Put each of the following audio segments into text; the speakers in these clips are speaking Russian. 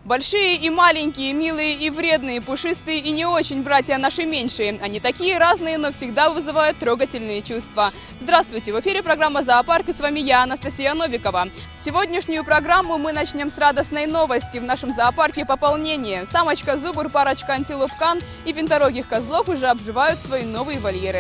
Большие и маленькие, милые и вредные, пушистые и не очень братья наши меньшие. Они такие разные, но всегда вызывают трогательные чувства. Здравствуйте! В эфире программа «Зоопарк» и с вами я, Анастасия Новикова. Сегодняшнюю программу мы начнем с радостной новости. В нашем зоопарке пополнение. Самочка зубр, парочка антилоп кан и винторогих козлов уже обживают свои новые вольеры.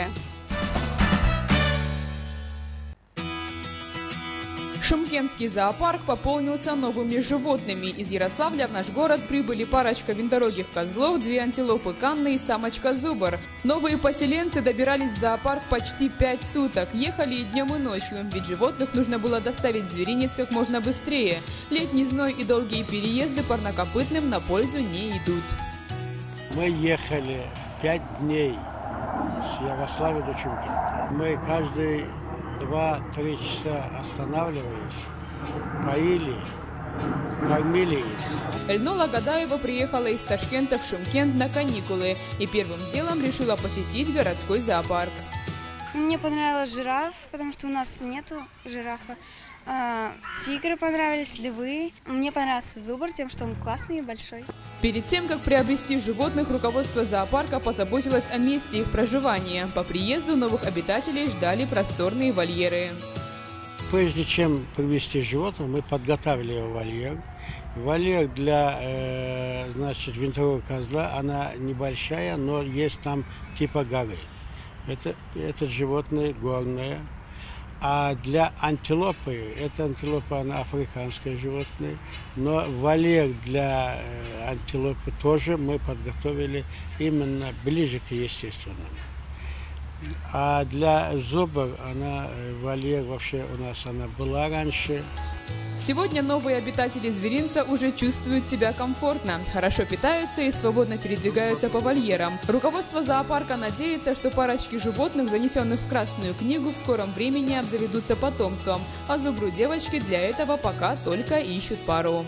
Шымкентский зоопарк пополнился новыми животными. Из Ярославля в наш город прибыли парочка винторогих козлов, 2 антилопы канны и самочка зубр. Новые поселенцы добирались в зоопарк почти 5 суток. Ехали и днем, и ночью, ведь животных нужно было доставить в зверинец как можно быстрее. Летний зной и долгие переезды парнокопытным на пользу не идут. Мы ехали 5 дней с Ярославля до Шымкента. Мы каждый 2-3 часа останавливались, поили, кормили их. Эльнола Гадаева приехала из Ташкента в Шымкент на каникулы и первым делом решила посетить городской зоопарк. Мне понравилась жираф, потому что у нас нету жирафа. Тигры понравились, львы. Мне понравился зубр тем, что он классный и большой. Перед тем, как приобрести животных, руководство зоопарка позаботилось о месте их проживания. По приезду новых обитателей ждали просторные вольеры. Прежде чем привезти животных, мы подготовили вольер. Вольер для винторогого козла, она небольшая, но есть там типа горы. Это животное горное. А для антилопы, антилопа, она африканское животное, но вольер для антилопы тоже мы подготовили именно ближе к естественному. А для зубр, вольер вообще у нас она была раньше. Сегодня новые обитатели зверинца уже чувствуют себя комфортно, хорошо питаются и свободно передвигаются по вольерам. Руководство зоопарка надеется, что парочки животных, занесенных в Красную книгу, в скором времени обзаведутся потомством, а зубру девочки для этого пока только ищут пару.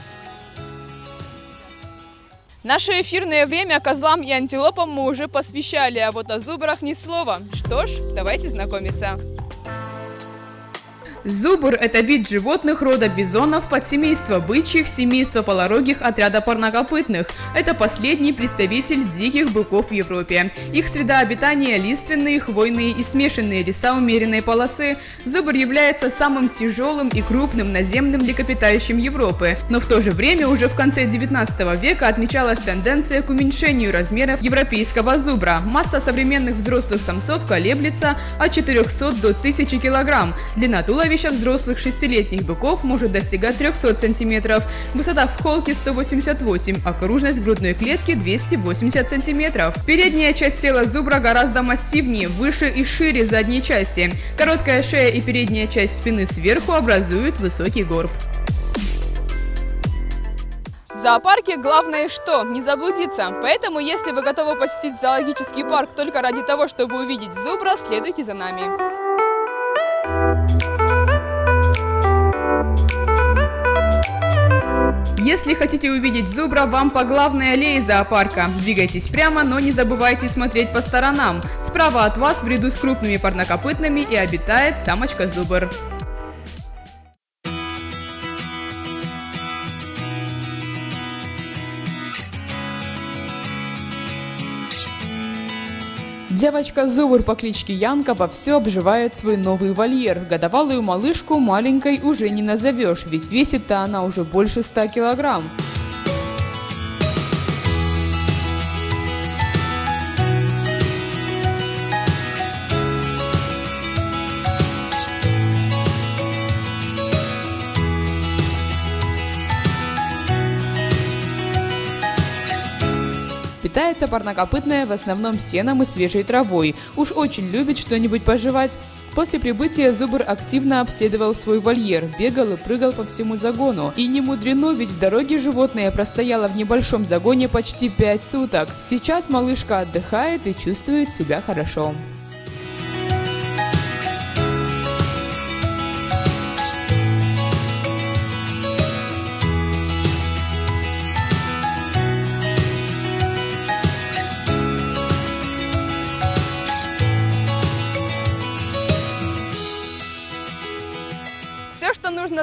Наше эфирное время козлам и антилопам мы уже посвящали, а вот о зубрах ни слова. Что ж, давайте знакомиться. Зубр – это вид животных рода бизонов, подсемейства бычьих, семейства полорогих, отряда парнокопытных. Это последний представитель диких быков в Европе. Их среда обитания – лиственные, хвойные и смешанные леса умеренной полосы. Зубр является самым тяжелым и крупным наземным млекопитающим Европы. Но в то же время уже в конце 19 века отмечалась тенденция к уменьшению размеров европейского зубра. Масса современных взрослых самцов колеблется от 400 до 1000 килограмм. Длина туловища взрослых 6-летних быков может достигать 300 сантиметров, высота в холке 188, окружность грудной клетки 280 сантиметров. Передняя часть тела зубра гораздо массивнее, выше и шире задней части. Короткая шея и передняя часть спины сверху образуют высокий горб. В зоопарке главное что? Не заблудиться. Поэтому, если вы готовы посетить зоологический парк только ради того, чтобы увидеть зубра, следуйте за нами. Если хотите увидеть зубра, вам по главной аллее зоопарка. Двигайтесь прямо, но не забывайте смотреть по сторонам. Справа от вас в ряду с крупными парнокопытными и обитает самочка зубр. Девочка зубр по кличке Янка вовсю обживает свой новый вольер. Годовалую малышку маленькой уже не назовешь, ведь весит-то она уже больше 100 килограмм. Питается парнокопытная в основном сеном и свежей травой. Уж очень любит что-нибудь пожевать. После прибытия зубр активно обследовал свой вольер, бегал и прыгал по всему загону. И не мудрено, ведь в дороге животное простояло в небольшом загоне почти 5 суток. Сейчас малышка отдыхает и чувствует себя хорошо.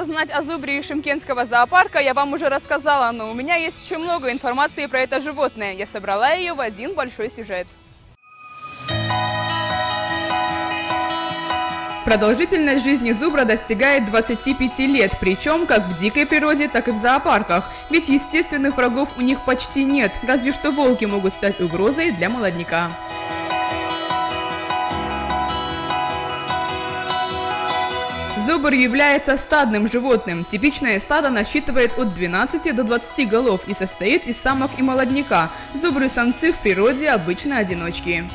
нужно знать о зубре из Шымкентского зоопарка, я вам уже рассказала, но у меня есть еще много информации про это животное. Я собрала ее в один большой сюжет. Продолжительность жизни зубра достигает 25 лет, причем как в дикой природе, так и в зоопарках. Ведь естественных врагов у них почти нет, разве что волки могут стать угрозой для молодняка. Зубр является стадным животным. Типичное стадо насчитывает от 12 до 20 голов и состоит из самок и молодняка. Зубры-самцы в природе обычно одиночки.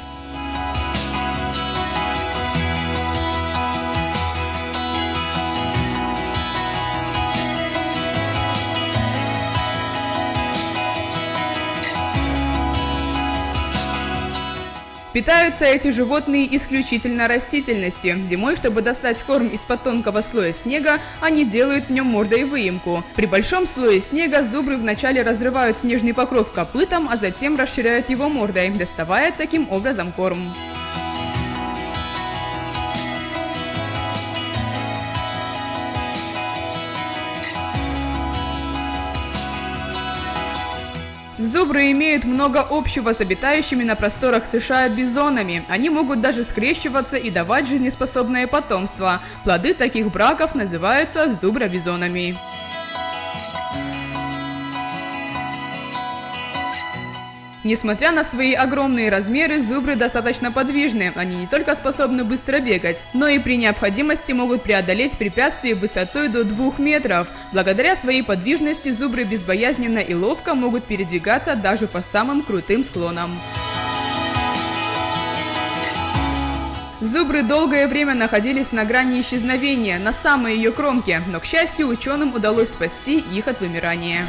Питаются эти животные исключительно растительностью. Зимой, чтобы достать корм из-под тонкого слоя снега, они делают в нем мордой выемку. При большом слое снега зубры вначале разрывают снежный покров копытом, а затем расширяют его мордой, доставая таким образом корм. Зубры имеют много общего с обитающими на просторах США бизонами. Они могут даже скрещиваться и давать жизнеспособное потомство. Плоды таких браков называются зубробизонами. Несмотря на свои огромные размеры, зубры достаточно подвижны. Они не только способны быстро бегать, но и при необходимости могут преодолеть препятствия высотой до 2 метров. Благодаря своей подвижности зубры безбоязненно и ловко могут передвигаться даже по самым крутым склонам. Зубры долгое время находились на грани исчезновения, на самой ее кромке, но, к счастью, ученым удалось спасти их от вымирания.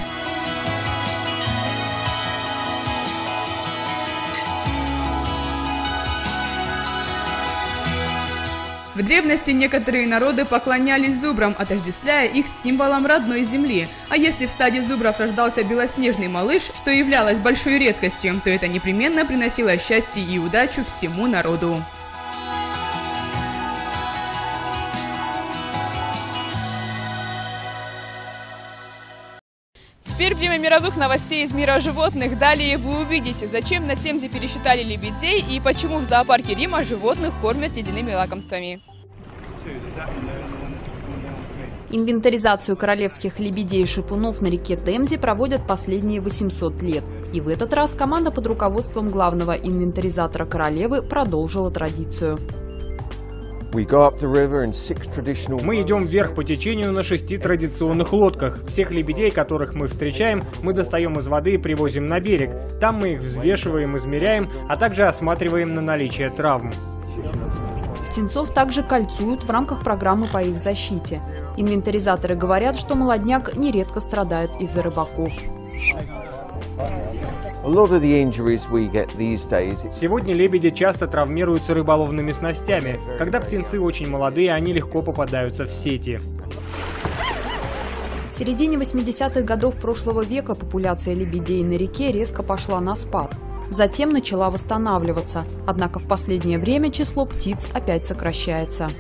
В древности некоторые народы поклонялись зубрам, отождествляя их с символом родной земли. А если в стаде зубров рождался белоснежный малыш, что являлось большой редкостью, то это непременно приносило счастье и удачу всему народу. Теперь время мировых новостей из мира животных. Далее вы увидите, зачем на Темзе пересчитали лебедей и почему в зоопарке Рима животных кормят ледяными лакомствами. Инвентаризацию королевских лебедей и шипунов на реке Темзе проводят последние 800 лет. И в этот раз команда под руководством главного инвентаризатора королевы продолжила традицию. Мы идем вверх по течению на 6 традиционных лодках. Всех лебедей, которых мы встречаем, мы достаем из воды и привозим на берег. Там мы их взвешиваем, измеряем, а также осматриваем на наличие травм. Птенцов также кольцуют в рамках программы по их защите. Инвентаризаторы говорят, что молодняк нередко страдает из-за рыбаков. Сегодня лебеди часто травмируются рыболовными снастями. Когда птенцы очень молодые, они легко попадаются в сети. В середине 80-х годов прошлого века популяция лебедей на реке резко пошла на спад. Затем начала восстанавливаться. Однако в последнее время число птиц опять сокращается.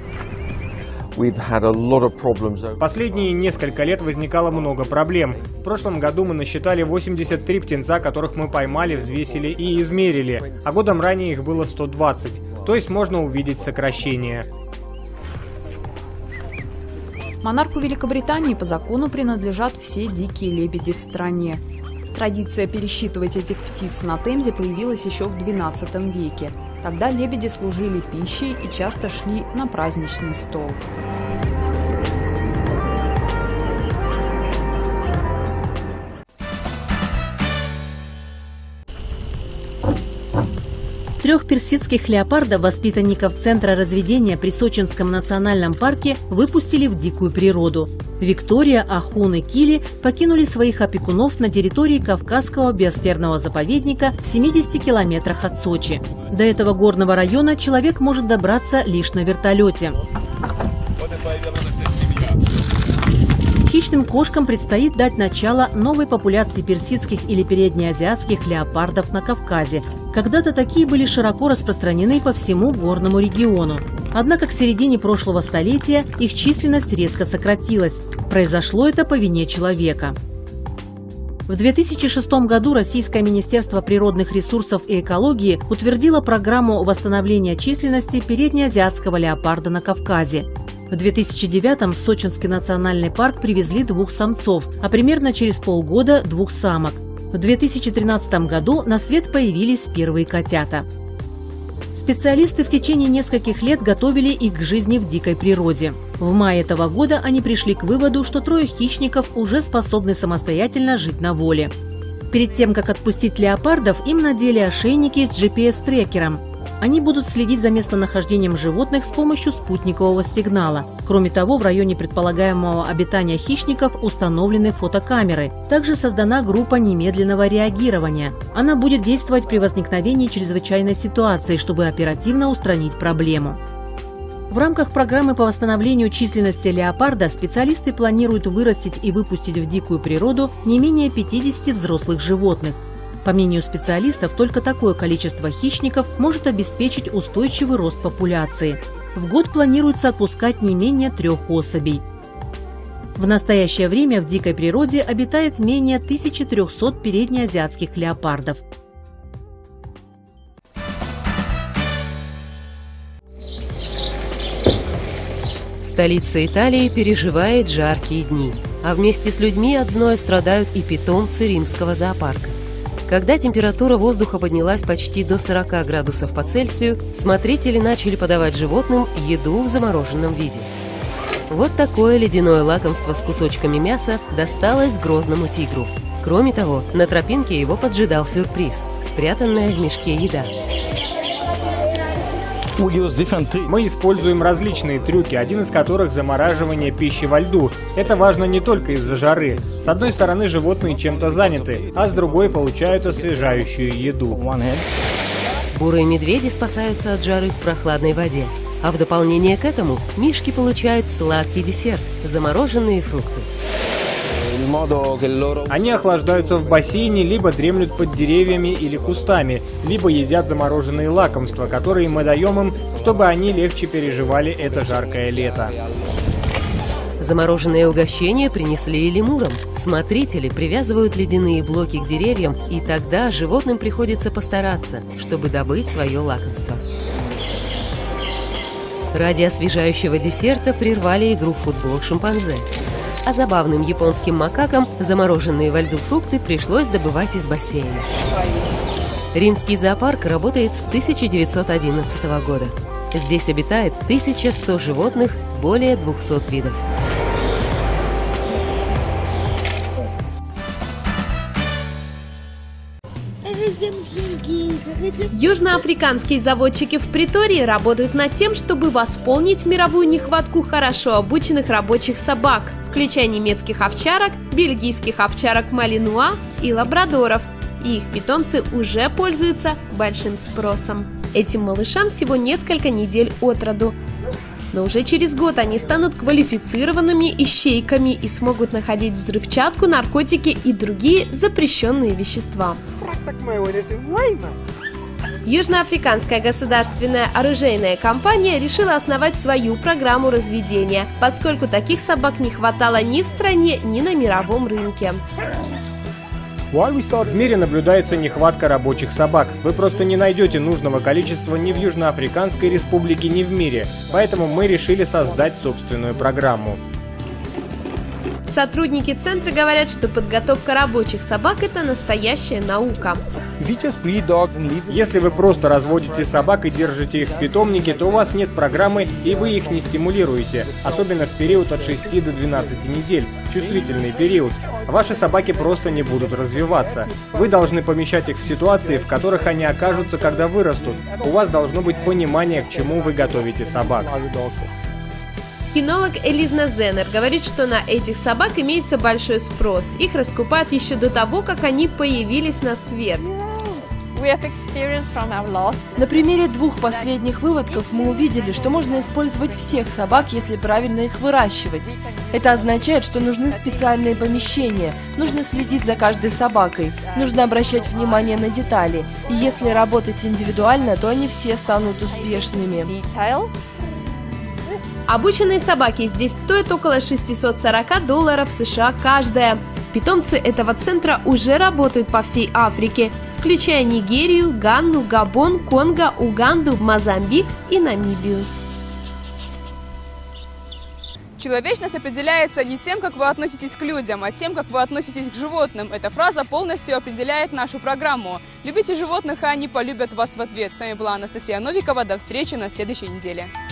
Последние несколько лет возникало много проблем. В прошлом году мы насчитали 83 птенца, которых мы поймали, взвесили и измерили, а годом ранее их было 120. То есть можно увидеть сокращение. Монарху Великобритании по закону принадлежат все дикие лебеди в стране. Традиция пересчитывать этих птиц на Темзе появилась еще в XII веке. Тогда лебеди служили пищей и часто шли на праздничный стол. Трех персидских леопардов, воспитанников Центра разведения при Сочинском национальном парке, выпустили в дикую природу. Виктория, Ахун и Кили покинули своих опекунов на территории Кавказского биосферного заповедника в 70 километрах от Сочи. До этого горного района человек может добраться лишь на вертолете. Хищным кошкам предстоит дать начало новой популяции персидских или переднеазиатских леопардов на Кавказе. Когда-то такие были широко распространены по всему горному региону. Однако к середине прошлого столетия их численность резко сократилась. Произошло это по вине человека. В 2006 году Российское министерство природных ресурсов и экологии утвердило программу восстановления численности переднеазиатского леопарда на Кавказе. В 2009 в Сочинский национальный парк привезли 2 самцов, а примерно через полгода 2 самок. В 2013 году на свет появились первые котята. Специалисты в течение нескольких лет готовили их к жизни в дикой природе. В мае этого года они пришли к выводу, что 3 хищников уже способны самостоятельно жить на воле. Перед тем, как отпустить леопардов, им надели ошейники с GPS-трекером. Они будут следить за местонахождением животных с помощью спутникового сигнала. Кроме того, в районе предполагаемого обитания хищников установлены фотокамеры. Также создана группа немедленного реагирования. Она будет действовать при возникновении чрезвычайной ситуации, чтобы оперативно устранить проблему. В рамках программы по восстановлению численности леопарда специалисты планируют вырастить и выпустить в дикую природу не менее 50 взрослых животных. По мнению специалистов, только такое количество хищников может обеспечить устойчивый рост популяции. В год планируется отпускать не менее 3 особей. В настоящее время в дикой природе обитает менее 1300 переднеазиатских леопардов. Столица Италии переживает жаркие дни, а вместе с людьми от зноя страдают и питомцы римского зоопарка. Когда температура воздуха поднялась почти до 40 градусов по Цельсию, смотрители начали подавать животным еду в замороженном виде. Вот такое ледяное лакомство с кусочками мяса досталось грозному тигру. Кроме того, на тропинке его поджидал сюрприз – спрятанная в мешке еда. Мы используем различные трюки, один из которых замораживание пищи во льду. Это важно не только из-за жары. С одной стороны, животные чем-то заняты, а с другой получают освежающую еду. Бурые медведи спасаются от жары в прохладной воде. А в дополнение к этому мишки получают сладкий десерт – замороженные фрукты. Они охлаждаются в бассейне, либо дремлют под деревьями или кустами, либо едят замороженные лакомства, которые мы даем им, чтобы они легче переживали это жаркое лето. Замороженные угощения принесли и лемурам. Смотрители привязывают ледяные блоки к деревьям, и тогда животным приходится постараться, чтобы добыть свое лакомство. Ради освежающего десерта прервали игру в футбол шимпанзе. А забавным японским макакам замороженные во льду фрукты пришлось добывать из бассейна. Римский зоопарк работает с 1911 года. Здесь обитает 1100 животных, более 200 видов. Южноафриканские заводчики в Претории работают над тем, чтобы восполнить мировую нехватку хорошо обученных рабочих собак, включая немецких овчарок, бельгийских овчарок малинуа и лабрадоров. И их питомцы уже пользуются большим спросом. Этим малышам всего несколько недель от роду. Но уже через год они станут квалифицированными ищейками и смогут находить взрывчатку, наркотики и другие запрещенные вещества. Южноафриканская государственная оружейная компания решила основать свою программу разведения, поскольку таких собак не хватало ни в стране, ни на мировом рынке. В мире наблюдается нехватка рабочих собак. Вы просто не найдете нужного количества ни в Южноафриканской республике, ни в мире. Поэтому мы решили создать собственную программу. Сотрудники центра говорят, что подготовка рабочих собак – это настоящая наука. Если вы просто разводите собак и держите их в питомнике, то у вас нет программы и вы их не стимулируете, особенно в период от 6 до 12 недель, в чувствительный период. Ваши собаки просто не будут развиваться. Вы должны помещать их в ситуации, в которых они окажутся, когда вырастут. У вас должно быть понимание, к чему вы готовите собак. Кинолог Элизна Зеннер говорит, что на этих собак имеется большой спрос. Их раскупают еще до того, как они появились на свет. На примере 2 последних выводков мы увидели, что можно использовать всех собак, если правильно их выращивать. Это означает, что нужны специальные помещения, нужно следить за каждой собакой, нужно обращать внимание на детали. И если работать индивидуально, то они все станут успешными. Обученные собаки здесь стоят около $640 США каждая. Питомцы этого центра уже работают по всей Африке, включая Нигерию, Ганну, Габон, Конго, Уганду, Мозамбик и Намибию. Человечность определяется не тем, как вы относитесь к людям, а тем, как вы относитесь к животным. Эта фраза полностью определяет нашу программу. Любите животных, а они полюбят вас в ответ. С вами была Анастасия Новикова. До встречи на следующей неделе.